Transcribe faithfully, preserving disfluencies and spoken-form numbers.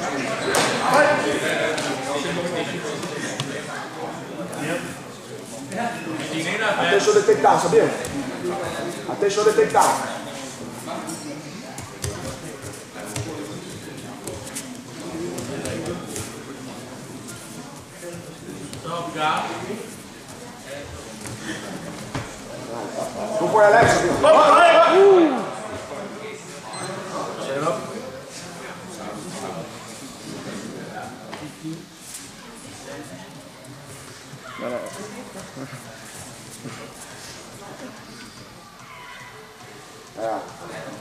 Até deixa eu detectar, sabia? Até deixa eu detectar. Não foi Alex, viu? Uh! É.